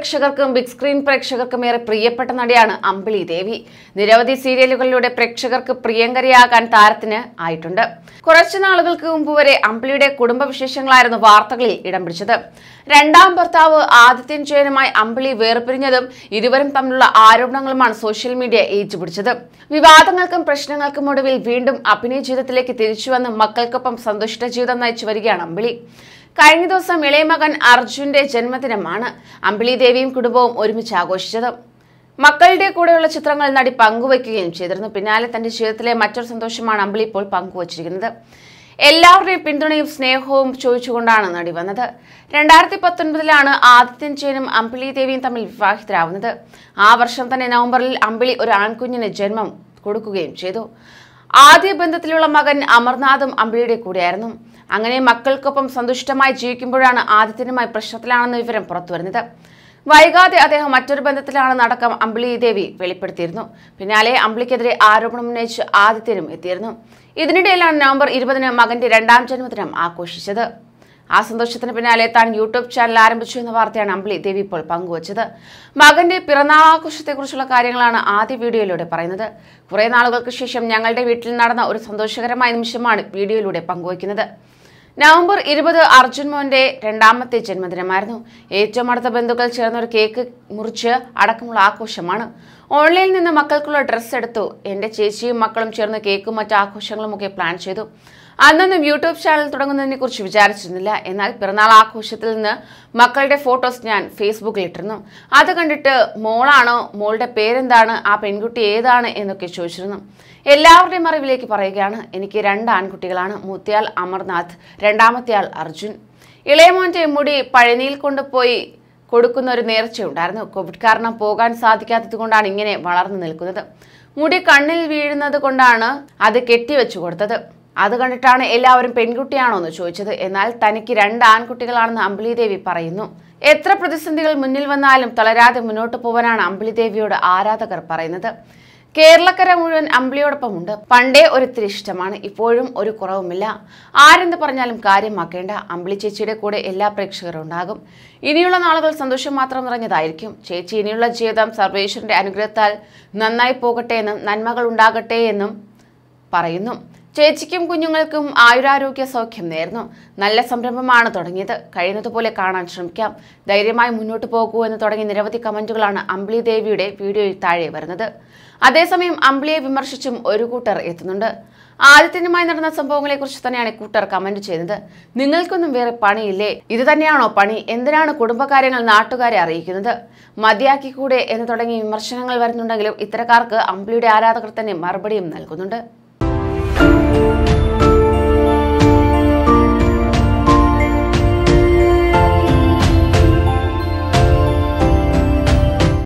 പ്രേക്ഷകർക്കും big screen പ്രേക്ഷകർക്കും ഏറെ പ്രിയപ്പെട്ട നടിയാണ് അമ്പിളി ദേവി. നിരവധി സീരിയലുകളിലൂടെ പ്രേക്ഷകർക്ക് പ്രിയങ്കരിയാകാൻ താരത്തിന് ആയിട്ടുണ്ട്. കുറച്ചു നാളുകൾക്ക് മുമ്പ് വരെ അമ്പിളിയുടെ കുടുംബവിശേഷങ്ങളായിരുന്നു വാർത്തകളിൽ ഇടം പിടിച്ചത്. രണ്ടാം ഭർത്താവ് ആദിത്യൻ ജയനുമായി അമ്പിളി വേർപിരിഞ്ഞതും ഇരുവരും തമ്മിലുള്ള ആരോപണങ്ങളുമാണ് സോഷ്യൽ മീഡിയ ഏറ്റുപിടിച്ചത്. വിവാദങ്ങൾക്കും പ്രശ്നങ്ങൾക്കും ഒടുവിൽ വീണ്ടും അഭിനയ ജീവിതത്തിലേക്ക് തിരിച്ചുവന്ന് മക്കൾക്കൊപ്പം സന്തുഷ്ട ജീവിതം നയിച്ചു വരികയാണ് അമ്പിളി. കഴിഞ്ഞ ദിവസം ഇളയമകൻ അർജുന്റെ ജന്മദിനമാണ് അമ്പിളി ദേവിയും കുടുംബവും ഒരുമിച്ച് ആഘോഷിച്ചത്. മക്കളുടെ കൂടെയുള്ള ചിത്രങ്ങൾ നടി പങ്കുവയ്ക്കുകയും ചെയ്തിരുന്നു. പിന്നാലെ തന്റെ ജീവിതത്തിലെ മറ്റൊരു സന്തോഷമാണ് അമ്പിളി ഇപ്പോൾ പങ്കുവച്ചിരിക്കുന്നത്. എല്ലാവരുടെയും പിന്തുണയും സ്നേഹവും ചോദിച്ചുകൊണ്ടാണ് നടി വന്നത്. 2019 ആദിത്യൻ ജയനും അമ്പിളി ദേവിയും തമ്മിൽ വിവാഹിതരാവുന്നത്. ആ വർഷം തന്നെ നവംബറിൽ അമ്പിളി ഒരു ആൺകുഞ്ഞിന് ജന്മം കൊടുക്കുകയും ചെയ്തു. ആദ്യ ബന്ധത്തിലുള്ള മകൻ അമർനാഥും അമ്പിളിയുടെ കൂടെയായിരുന്നു. അങ്ങനെ മക്കൾക്കൊപ്പം സന്തുഷ്ടമായി ജീവിക്കുമ്പോഴാണ് ആദിത്യനുമായി പ്രശ്നത്തിലാണെന്ന വിവരം പുറത്തുവരുന്നത്. വൈകാതെ അദ്ദേഹം മറ്റൊരു ബന്ധത്തിലാണെന്നടക്കം അമ്പിളി ദേവി വെളിപ്പെടുത്തിയിരുന്നു. പിന്നാലെ അമ്പിളിക്കെതിരെ ആരോപണം ഉന്നയിച്ച് ആദിത്യനും എത്തിയിരുന്നു. ഇതിനിടയിലാണ് നവംബർ 20 മകന്റെ രണ്ടാം ജന്മദിനം ആഘോഷിച്ചത്. ആ സന്തോഷത്തിന് പിന്നാലെ താൻ യൂട്യൂബ് ചാനൽ ആരംഭിച്ചു എന്ന വാർത്തയാണ് അമ്പിളി ദേവി ഇപ്പോൾ പങ്കുവച്ചത്. മകന്റെ പിറന്നാളാഘോഷത്തെക്കുറിച്ചുള്ള കാര്യങ്ങളാണ് ആദ്യ വീഡിയോയിലൂടെ പറയുന്നത്. കുറെ നാളുകൾക്ക് ശേഷം ഞങ്ങളുടെ വീട്ടിൽ നടന്ന ഒരു സന്തോഷകരമായ നിമിഷമാണ് വീഡിയോയിലൂടെ പങ്കുവയ്ക്കുന്നത്. നവംബർ 20 അർജുൻ മോന്റെ രണ്ടാമത്തെ ജന്മദിനമായിരുന്നു. ഏറ്റവും അടുത്ത ബന്ധുക്കൾ ചേർന്ന് ഒരു കേക്ക് മുറിച്ച് അടക്കമുള്ള ആഘോഷമാണ്. ഓൺലൈനിൽ നിന്ന് മക്കൾക്കുള്ള ഡ്രസ്സ് എടുത്തു. എന്റെ ചേച്ചിയും മക്കളും ചേർന്ന് കേക്കും മറ്റു ആഘോഷങ്ങളും ഒക്കെ പ്ലാൻ ചെയ്തു. അന്നൊന്നും യൂട്യൂബ് ചാനൽ തുടങ്ങുന്നതിനെ കുറിച്ച് വിചാരിച്ചിരുന്നില്ല. എന്നാൽ പിറന്നാൾ ആഘോഷത്തിൽ നിന്ന് മക്കളുടെ ഫോട്ടോസ് ഞാൻ ഫേസ്ബുക്കിൽ ഇട്ടിരുന്നു. അത് കണ്ടിട്ട് മോളാണോ, മോളുടെ പേരെന്താണ്, ആ പെൺകുട്ടി ഏതാണ് എന്നൊക്കെ ചോദിച്ചിരുന്നു. എല്ലാവരുടെയും അറിവിലേക്ക് പറയുകയാണ്, എനിക്ക് 2 ആൺകുട്ടികളാണ്. മൂത്തയാൾ അമർനാഥ്, രണ്ടാമത്തെ ആൾ അർജുൻ. ഇളയമോന്റെ മുടി പഴനിയിൽ കൊണ്ടുപോയി കൊടുക്കുന്ന ഒരു നേർച്ചയുണ്ടായിരുന്നു. കോവിഡ് കാരണം പോകാൻ സാധിക്കാത്തത് കൊണ്ടാണ് ഇങ്ങനെ വളർന്നു നിൽക്കുന്നത്. മുടി കണ്ണിൽ വീഴുന്നത് കൊണ്ടാണ് അത് കെട്ടിവെച്ചു കൊടുത്തത്. അത് കണ്ടിട്ടാണ് എല്ലാവരും പെൺകുട്ടിയാണോ എന്ന് ചോദിച്ചത്. എന്നാൽ തനിക്ക് 2 ആൺകുട്ടികളാണെന്ന് അമ്പിളി ദേവി പറയുന്നു. എത്ര പ്രതിസന്ധികൾ മുന്നിൽ വന്നാലും തളരാതെ മുന്നോട്ട് പോകാനാണ് അമ്പിളി ദേവിയോട് ആരാധകർ പറയുന്നത്. കേരളക്കര മുഴുവൻ അമ്പിളിയോടൊപ്പമുണ്ട്. പണ്ടേ ഒരിത്തിരി ഇഷ്ടമാണ്, ഇപ്പോഴും ഒരു കുറവുമില്ല. ആരെന്ത് പറഞ്ഞാലും കാര്യമാക്കേണ്ട. അമ്പിളി ചേച്ചിയുടെ കൂടെ എല്ലാ പ്രേക്ഷകരും ഉണ്ടാകും. ഇനിയുള്ള നാളുകൾ സന്തോഷം മാത്രം നിറഞ്ഞതായിരിക്കും. ചേച്ചി ഇനിയുള്ള ജീവിതം സർവേശ്വരന്റെ അനുഗ്രഹത്താൽ നന്നായി പോകട്ടെ എന്നും നന്മകൾ ഉണ്ടാകട്ടെ എന്നും പറയുന്നു. ചേച്ചിക്കും കുഞ്ഞുങ്ങൾക്കും ആയുരാരോഗ്യ സൗഖ്യം നേർന്നു. നല്ല സംരംഭമാണ് തുടങ്ങിയത്. കഴിയുന്നതുപോലെ കാണാൻ ശ്രമിക്കാം. ധൈര്യമായി മുന്നോട്ട് പോകൂ എന്ന് തുടങ്ങി നിരവധി കമന്റുകളാണ് അമ്പിളി ദേവിയുടെ വീഡിയോയിൽ താഴെ വരുന്നത്. അതേസമയം അമ്പിളിയെ വിമർശിച്ചും ഒരു കൂട്ടർ എത്തുന്നുണ്ട്. ആദിത്യനുമായി നടന്ന സംഭവങ്ങളെക്കുറിച്ച് തന്നെയാണ് കൂട്ടർ കമന്റ് ചെയ്യുന്നത്. നിങ്ങൾക്കൊന്നും വേറെ പണിയില്ലേ? ഇത് തന്നെയാണോ പണി? എന്തിനാണ് കുടുംബകാര്യങ്ങൾ നാട്ടുകാരെ അറിയിക്കുന്നത്? മതിയാക്കിക്കൂടെ എന്ന് തുടങ്ങി വിമർശനങ്ങൾ വരുന്നുണ്ടെങ്കിലും ഇത്തരക്കാർക്ക് അമ്പിളിയുടെ ആരാധകർ തന്നെ മറുപടിയും നൽകുന്നുണ്ട്.